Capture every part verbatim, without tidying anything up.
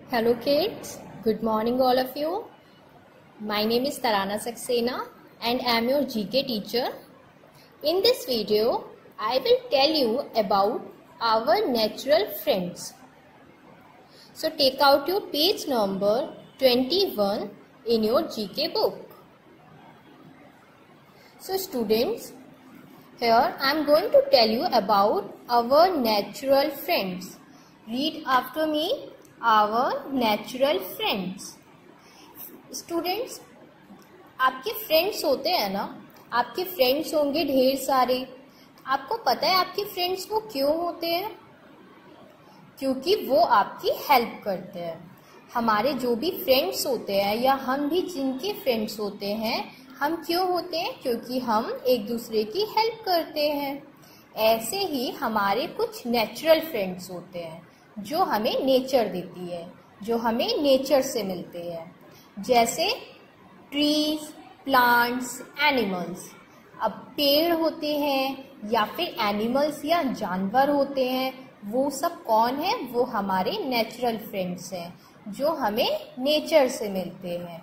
Hello kids, good morning all of you. My name is Tarana Saxena and I am your G K teacher. In this video, I will tell you about our natural friends. So take out your page number twenty-one in your G K book. So students, here I am going to tell you about our natural friends. Read after me. Our natural friends. Students, आपके friends होते हैं ना, आपके friends होंगे ढेर सारे. आपको पता है आपके फ्रेंड्स वो क्यों होते हैं? क्योंकि वो आपकी हेल्प करते हैं. हमारे जो भी फ्रेंड्स होते हैं या हम भी जिनके फ्रेंड्स होते हैं, हम क्यों होते हैं? क्योंकि हम एक दूसरे की हेल्प करते हैं. ऐसे ही हमारे कुछ नेचुरल फ्रेंड्स होते हैं जो हमें नेचर देती है, जो हमें नेचर से मिलते हैं. जैसे ट्रीज, प्लांट्स, एनिमल्स. अब पेड़ होते हैं या फिर एनिमल्स या जानवर होते हैं, वो सब कौन है? वो हमारे नेचुरल फ्रेंड्स हैं जो हमें नेचर से मिलते हैं.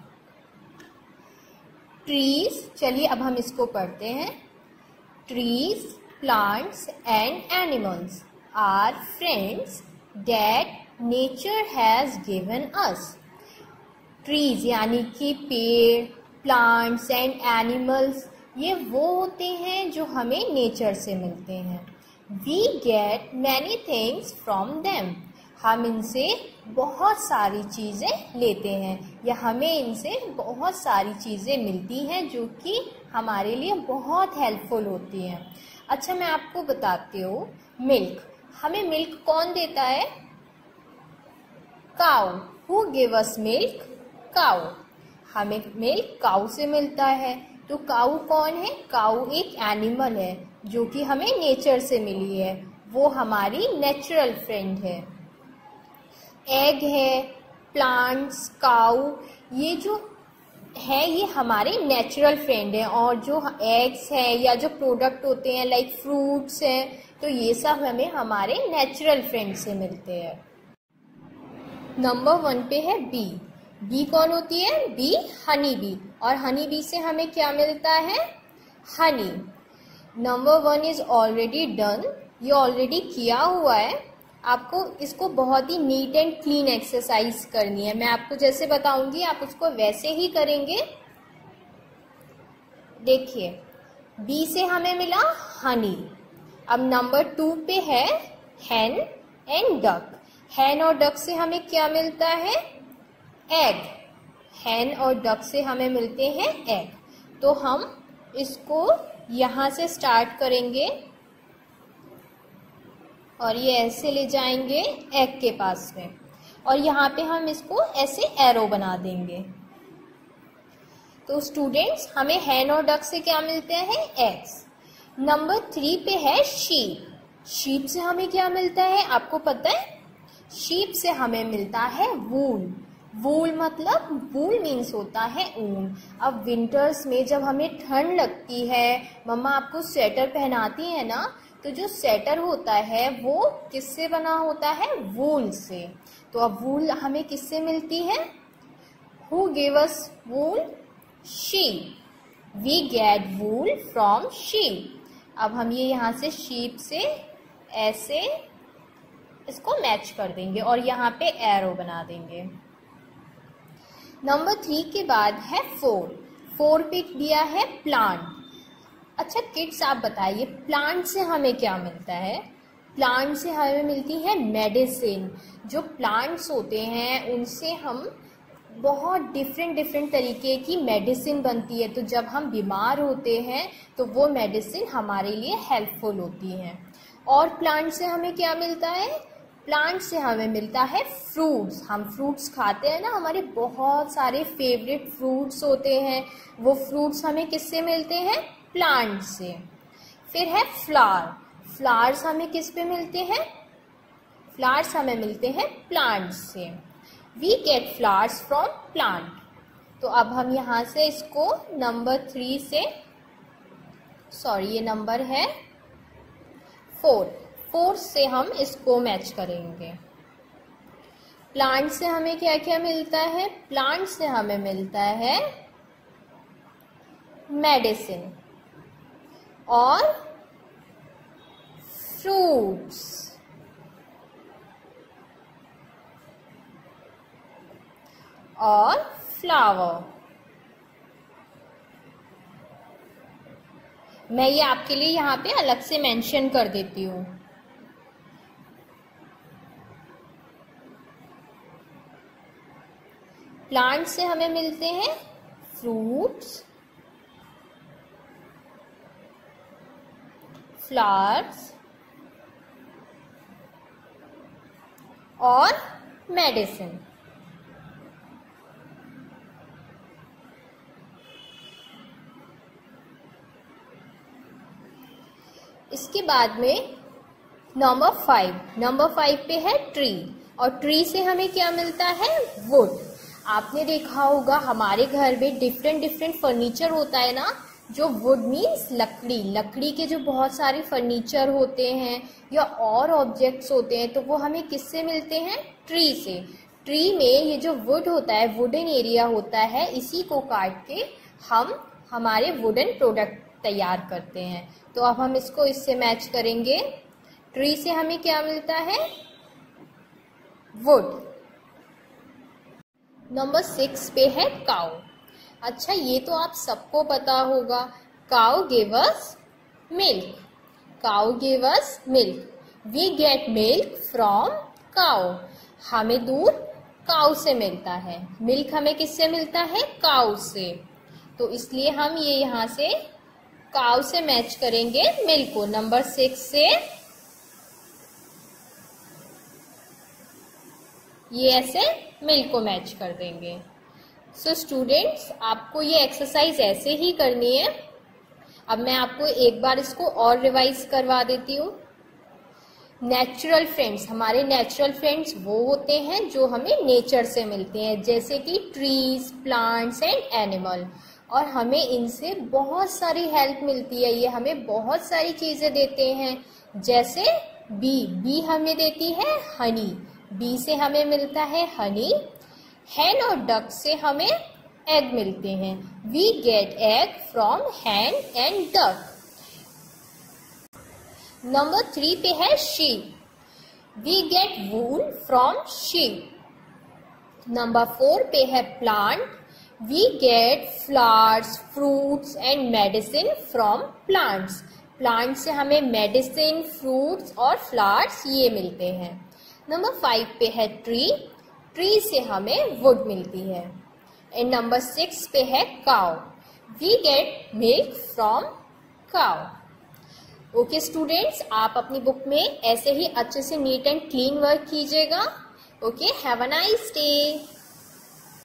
ट्रीज, चलिए अब हम इसको पढ़ते हैं. Trees, plants and animals are friends that nature has given us. Trees यानी कि पेड़, plants and animals, ये वो होते हैं जो हमें नेचर से मिलते हैं. We get many things from them. हम इनसे बहुत सारी चीज़ें लेते हैं या हमें इनसे बहुत सारी चीज़ें मिलती हैं जो कि हमारे लिए बहुत हेल्पफुल होती हैं. अच्छा, मैं आपको बताती हूँ. मिल्क, हमें मिल्क कौन देता है? Cow. Who give us milk? Cow. हमें मिल्क काऊ से मिलता है. तो काऊ कौन है? काऊ एक एनिमल है जो कि हमें नेचर से मिली है. वो हमारी नेचुरल फ्रेंड है. एग है, प्लांट्स, काऊ, ये जो है ये हमारे नेचुरल फ्रेंड है. और जो एग्स हैं या जो प्रोडक्ट होते हैं लाइक फ्रूट्स हैं, तो ये सब हमें हमारे नेचुरल फ्रेंड से मिलते हैं. नंबर वन पे है बी. बी कौन होती है? Bee honey bee. और हनी बी से हमें क्या मिलता है? Honey. Number one is already done. ये ऑलरेडी किया हुआ है. आपको इसको बहुत ही नीट एंड क्लीन एक्सरसाइज करनी है. मैं आपको जैसे बताऊंगी आप उसको वैसे ही करेंगे. देखिए, बी से हमें मिला हनी. अब नंबर टू पे है हैन एंड डक. हैन और डक से हमें क्या मिलता है? एग. हैन और डक से हमें मिलते हैं एग. तो हम इसको यहां से स्टार्ट करेंगे और ये ऐसे ले जाएंगे एग के पास में, और यहाँ पे हम इसको ऐसे एरो बना देंगे. तो स्टूडेंट्स, हमें हैन और डक से क्या मिलते हैं? एग्स. नंबर थ्री पे है शीप. शीप से हमें क्या मिलता है? आपको पता है? शीप से हमें मिलता है वूल. वूल मतलब वूल मीन्स होता है ऊन. अब विंटर्स में जब हमें ठंड लगती है, मम्मा आपको स्वेटर पहनाती है ना, तो जो स्वेटर होता है वो किससे बना होता है? वूल से. तो अब वूल हमें किससे मिलती है? Who give us wool? Sheep. We get wool from sheep. अब हम ये यहाँ से शीप से ऐसे इसको मैच कर देंगे और यहाँ पे एरो बना देंगे. नंबर थ्री के बाद है फोर. फोर पे दिया है प्लांट. अच्छा किड्स, आप बताइए प्लांट से हमें क्या मिलता है? प्लांट से हमें मिलती है मेडिसिन. जो प्लांट्स होते हैं उनसे हम बहुत डिफरेंट डिफरेंट तरीके की मेडिसिन बनती है. तो जब हम बीमार होते हैं तो वो मेडिसिन हमारे लिए हेल्पफुल होती हैं. और प्लांट से हमें क्या मिलता है? प्लांट से हमें मिलता है फ्रूट्स. हम फ्रूट्स खाते हैं ना, हमारे बहुत सारे फेवरेट फ्रूट्स होते हैं. वो फ्रूट्स हमें किससे मिलते हैं? प्लांट से. फिर है फ्लावर. फ्लावर्स हमें किस पे मिलते हैं? फ्लावर्स हमें मिलते हैं प्लांट से. We get flowers from plant. तो अब हम यहाँ से इसको नंबर थ्री से, सॉरी ये नंबर है फोर, फोर से हम इसको मैच करेंगे. प्लांट से हमें क्या क्या मिलता है? प्लांट से हमें मिलता है मेडिसिन और फ्रूट्स और फ्लावर। मैं ये आपके लिए यहाँ पे अलग से मेंशन कर देती हूँ। प्लांट से हमें मिलते हैं फ्रूट्स, फ्लावर्स और मेडिसिन। इसके बाद में नंबर फाइव नंबर फाइव पे है ट्री, और ट्री से हमें क्या मिलता है? वुड। आपने देखा होगा हमारे घर में डिफरेंट डिफरेंट फर्नीचर होता है ना, जो वुड मीन्स लकड़ी, लकड़ी के जो बहुत सारे फर्नीचर होते हैं या और ऑब्जेक्ट्स होते हैं, तो वो हमें किससे मिलते हैं? ट्री से। ट्री में ये जो वुड होता है, वुडन एरिया होता है, इसी को काट के हम हमारे वुडन प्रोडक्ट तैयार करते हैं। तो अब हम इसको इससे मैच करेंगे। ट्री से हमें क्या मिलता है? वुड। नंबर सिक्स पे है काउ। अच्छा, ये तो आप सबको पता होगा, cow give us milk. Cow give us milk. We get milk from cow. हमें दूध काउ से मिलता है। मिल्क हमें किससे मिलता है? काउ से। तो इसलिए हम ये यहाँ से काउ से मैच करेंगे मिल्क को। नंबर सिक्स से ये ऐसे मिल्क को मैच कर देंगे। सो so, स्टूडेंट्स, आपको ये एक्सरसाइज ऐसे ही करनी है। अब मैं आपको एक बार इसको और रिवाइज करवा देती हूँ। नेचुरल फ्रेंड्स, हमारे नेचुरल फ्रेंड्स वो होते हैं जो हमें नेचर से मिलते हैं, जैसे कि ट्रीज, प्लांट्स एंड एनिमल, और हमें इनसे बहुत सारी हेल्प मिलती है। ये हमें बहुत सारी चीजें देते हैं, जैसे बी बी हमें देती है हनी। बी से हमें मिलता है हनी। हैन और डक से हमें एग मिलते हैं। We get egg from hen and duck. Number three पे है sheep. We get wool from sheep. Number four पे है plant. We get flowers, fruits and medicine from plants. Plant से हमें मेडिसिन, फ्रूट्स और फ्लावर्स ये मिलते हैं। नंबर फाइव पे है ट्री। ट्री से हमें वुड मिलती है। एंड नंबर सिक्स पे है cow. We get milk from cow. Okay students, आप अपनी बुक में ऐसे ही अच्छे से नीट एंड क्लीन वर्क कीजिएगा। Okay, have a nice day.